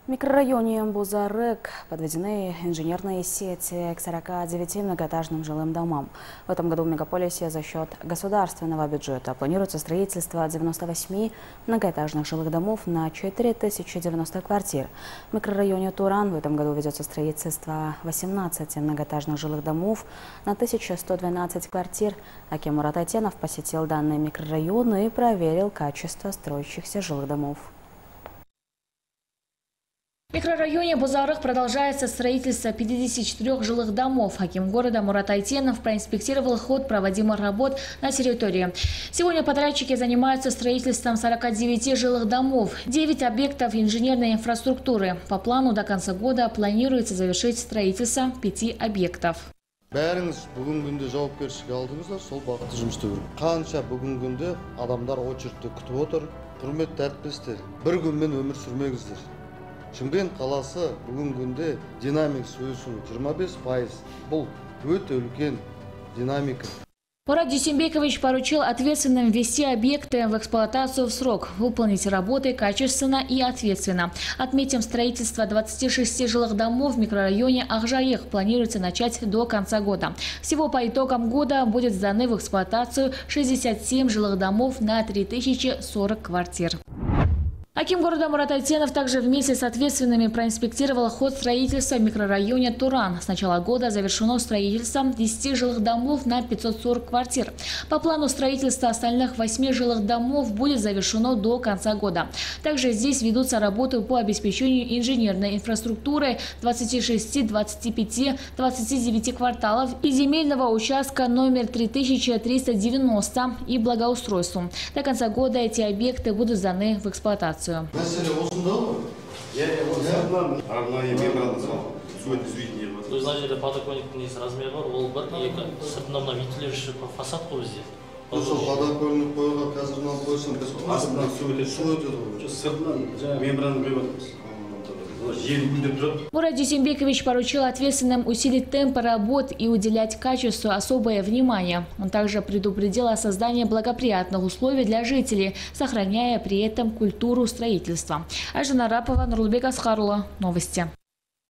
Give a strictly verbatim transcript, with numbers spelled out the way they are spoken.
В микрорайоне Бузарык подведены инженерные сети к сорока девяти многоэтажным жилым домам. В этом году в мегаполисе за счет государственного бюджета планируется строительство девяноста восьми многоэтажных жилых домов на четыре тысячи девяносто квартир. В микрорайоне Туран в этом году ведется строительство восемнадцати многоэтажных жилых домов на тысячу сто двенадцать квартир. Аким Мурат Айтенов посетил данный микрорайон и проверил качество строящихся жилых домов. В микрорайоне Бузарык продолжается строительство пятидесяти четырёх жилых домов. Аким города Мурат Айтенов проинспектировал ход проводимых работ на территории. Сегодня подрядчики занимаются строительством сорока девяти жилых домов, девяти объектов инженерной инфраструктуры. По плану до конца года планируется завершить строительство пяти объектов. Бәріңіз бүгін күнде жауапкершілік алдыңыздар, сол бағытта жұмыс істеу керек. Қанша бүгін күнде адамдар очередьте күтіп отыр. Құрметті әріптестер, бір күнмен өмір сүрмеңіздер. Шымкент қаласы бүгін күнде динамикасы өсуі жиырма бес пайыз. Бұл өте үлкен динамика. Мурат Дюсенбекович поручил ответственным ввести объекты в эксплуатацию в срок, выполнить работы качественно и ответственно. Отметим, строительство двадцати шести жилых домов в микрорайоне Акжайык планируется начать до конца года. Всего по итогам года будет сданы в эксплуатацию шестьдесят семь жилых домов на три тысячи сорок квартир. Аким города Мурат Айтенов также вместе с ответственными проинспектировал ход строительства в микрорайоне Туран. С начала года завершено строительство десяти жилых домов на пятьсот сорок квартир. По плану строительства остальных восьми жилых домов будет завершено до конца года. Также здесь ведутся работы по обеспечению инженерной инфраструктуры двадцати шести, двадцати пяти, двадцати девяти кварталов и земельного участка номер три тысячи триста девяносто и благоустройству. До конца года эти объекты будут сданы в эксплуатацию. Мәселе осында ғой? Арнайы мембранасы сует известнее. То есть, значит, подоконниктің несі размері бар, ол бір, екі, сыртынан мына вентиляция фасад қой бізде. Сол подоконник қойға қазірнан қойсын, астынан су өтеді ғой. Сыртынан мембраны құйып отырмыз. Мурат Дюсенбекович поручил ответственным усилить темпы работ и уделять качеству особое внимание. Он также предупредил о создании благоприятных условий для жителей, сохраняя при этом культуру строительства. Ажина Рапова, Нурлбек Асхарула. Новости.